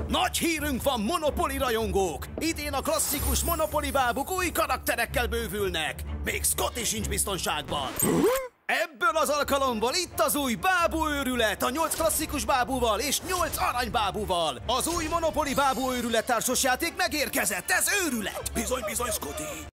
Nagy hírünk van, Monopoly rajongók! Idén a klasszikus Monopoly bábuk új karakterekkel bővülnek! Még Scotty sincs biztonságban! Ebből az alkalomból itt az új bábú őrület a 8 klasszikus bábúval és 8 aranybábúval! Az új Monopoly bábú őrület társasjáték megérkezett, ez őrület! Bizony, Scotty!